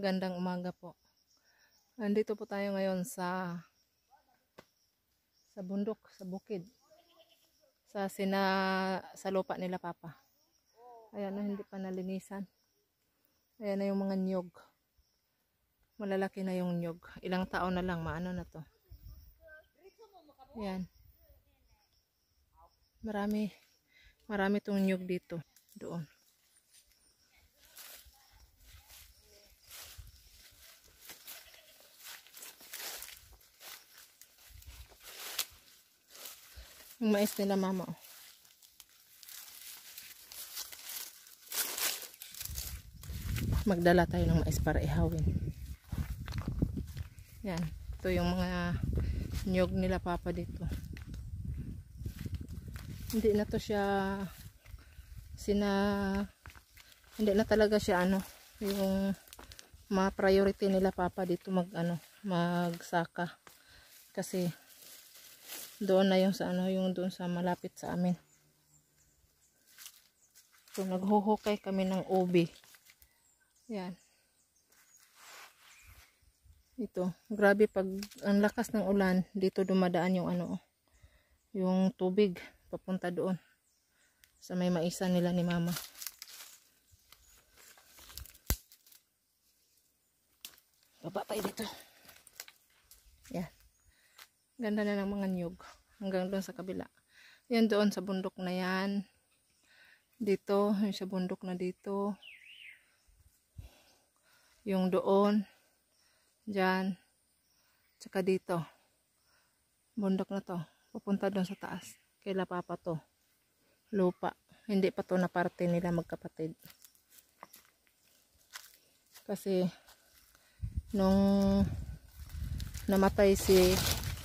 Magandang umaga po. Nandito po tayo ngayon sa bundok, sa bukid. Sa lupa nila Papa. Ayan na, hindi pa nalinisan. Ayan na yung mga nyog. Malalaki na yung nyog. Ilang taon na lang, maano na to. Ayan. Marami tong nyog dito. Doon. Yung mais nila Mama. Oh. Magdala tayo ng mais para ihawin. Yan. Ito yung mga nyog nila Papa dito. Hindi na to siya hindi na talaga siya yung mga priority nila Papa dito magsaka. Kasi doon na yung yung doon sa malapit sa amin. So naghuhukay kami ng ubi. Yan. Ito, grabe pag ang lakas ng ulan, dito dumadaan yung yung tubig papunta doon sa may maisan nila ni Mama. Baba tayo dito. Yan. Ganda na ng mga nyug. Hanggang doon sa kabila. Yan doon sa bundok na yan. Dito, yung sa bundok na dito. Yung doon. Diyan. Tsaka dito. Bundok na to. Pupunta doon sa taas. Kaila Papa to. Lupa. Hindi pa to na parte nila magkapatid. Kasi nung namatay si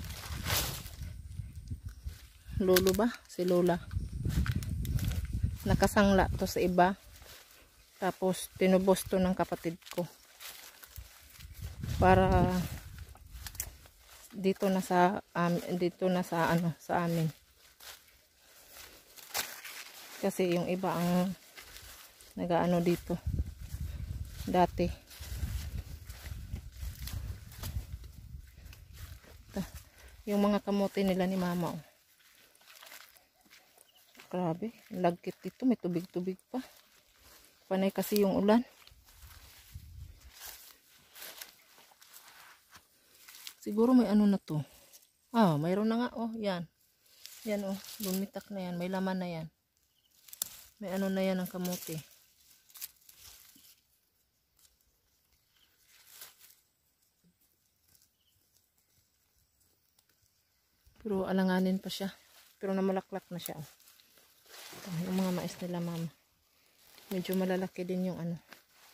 Lolo ba? Si Lola. Nakasangla to sa iba. Tapos tinubos to ng kapatid ko. Para dito na sa amin. Kasi yung iba ang nagaano dito dati. Yung mga kamote nila ni Mama. Oh. Grabe, lagkit dito, may tubig-tubig pa. Panay kasi yung ulan. Siguro may na to. Mayroon na nga oh, yan. Yan oh, bumitak na yan, may laman na yan. May na yan ang kamote. Pero alanganin pa siya. Pero namalaklak na siya oh. Yung mga mais nila Mama. Medyo malalaki din yung Yan.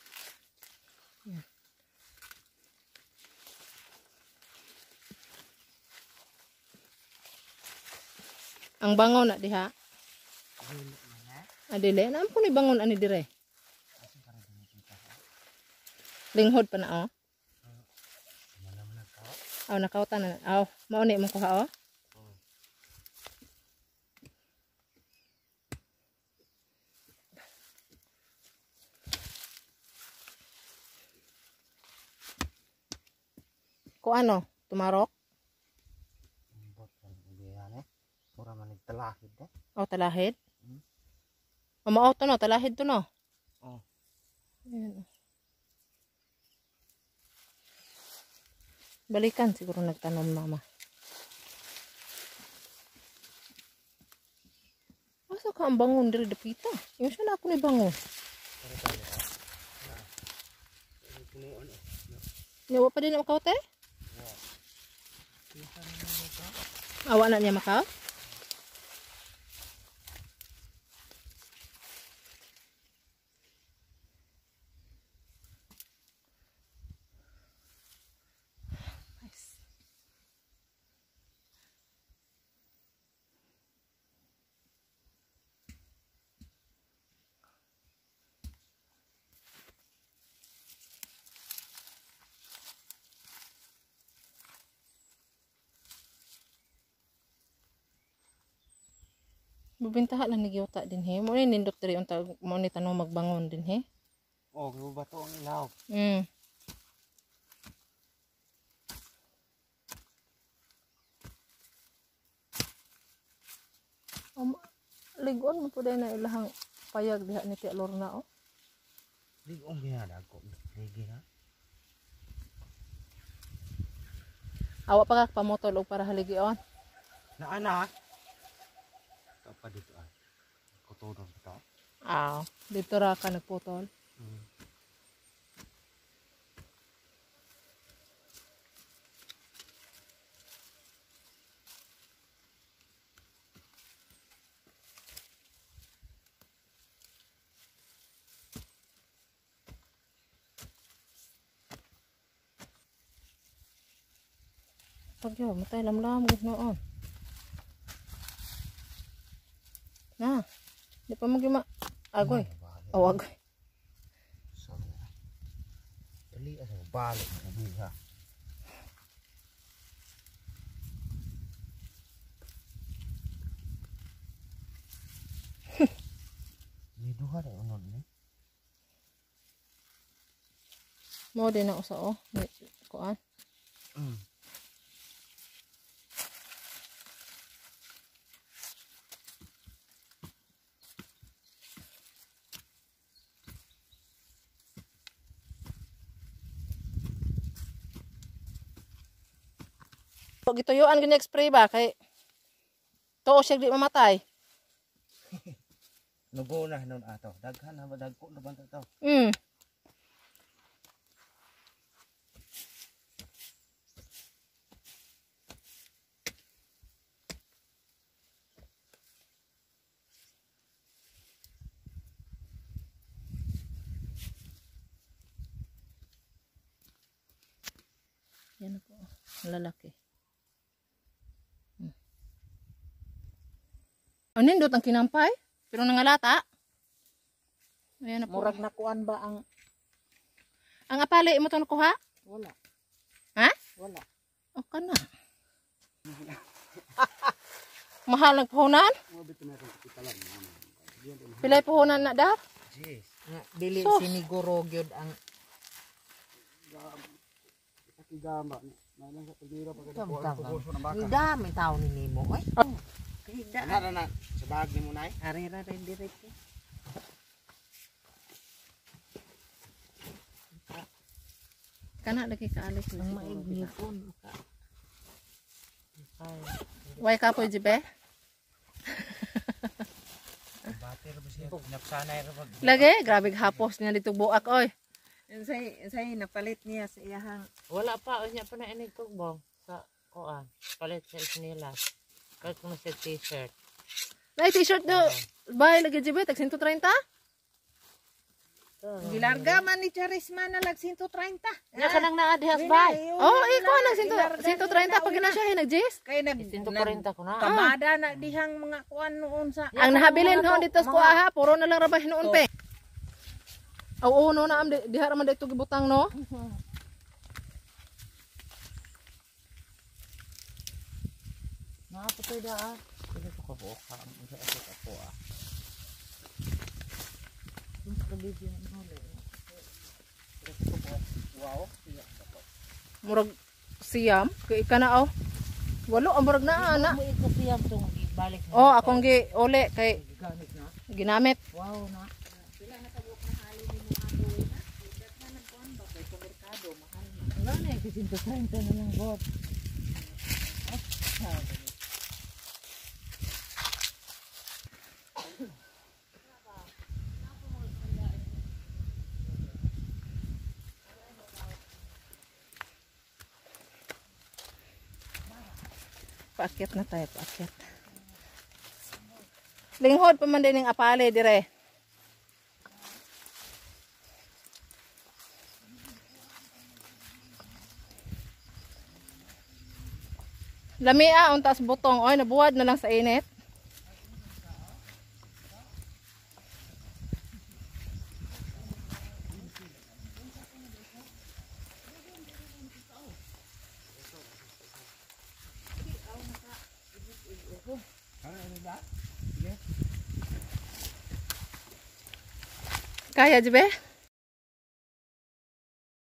Ang bangon na diha. Adile, naan po ni bangon ani dire. Linghod pa na oh. Nakautan na. Mao ni mo kuha oh. Tumarok? Mura man talahid eh. Talahid? Mao to no, talahid to no. Ayan. Balikan siguro nagtanom Mama. Asa ka ang bangon diri dapita? Yung siya na ako ni bangon. Nawa pa din ang kaute? Awa na niya makaw? Nice. Bubintaha lang nagyuta din he. Mo ni nindot diri unta mo ni tanong magbangon din he. Bato ang ilaw. ligon mo pud na ilahang payag diha ni Tia Lorna oh. Ligong ginadako. Ligi na. Awa pa ka pamotol og para haligion. Naana. Kapag dito ay. Kutudon ito. Dito ra ka nagputol. Pagyo, matay lamlam gud noon. Na, di pa magima agoy. Agoy. Dali asa balik na biha. Ni duha na unon ni. Mo din na usa oh, kuan. Pag ituyuan gini spray ba kay tuo siya di mamatay. Nugo na nun ato. Daghan na ba dagko na ba ito? Yan po, lalaki. Nindot ang kinampay, pero nangalata. Ayan na po. Murag nakuan ba ang apali mo ito nakuha? wala. Ha? Wala. O ka na. Mahal nagpuhunan? Pilay puhunan na dar? Jeez. Nga dili Sus. siniguro gyud ang Kigama. Nalang sa pagdira Ang dami tao ni Nemo ay. Kahigda. Na sa bag ni mo nay. Arira rin direct. Kana lagi kaalis na Ang siguro. maignikon ka. Ay. Way ka po, Jibe? Bater ba siya? Napsanay ra pag. Lagi, grabe hapos niya dito buak, oy. Say napalit niya sa iyahang wala pa unya pa na inig tugbong sa kuan. Palit sa isnilas. Kahit kung sa t-shirt. Nay, t-shirt do. Bay, lagi, Jibe, tag 130? Gilarga man ni Charisma na lag 130. Nya kanang naa dihas bay. Oh, iko nang 130 pag na siya nag-jis. Kay 140 ko na. kamada na dihang mga kuan noon sa Ang nahabilin ho dito sa kuha, puro na lang rabah noon pe. Aw uno na am diha ra man dito gibutang no. Napatoy da. Dili ko kabuka ang isa ako ah. Wow. Murag siyam kay kana aw. Walo ang murag naa ana. Mo iko siyam tong ibalik na. Oh, akong gi uli kay Gamit na. ginamit. Wow na. Wala na yung 130 na lang god. Paakyat na tayo, paakyat. Linghod pa man din ng apale dire. Lamia untas butong, oy nabuwad na lang sa init. Kaya, Jibe?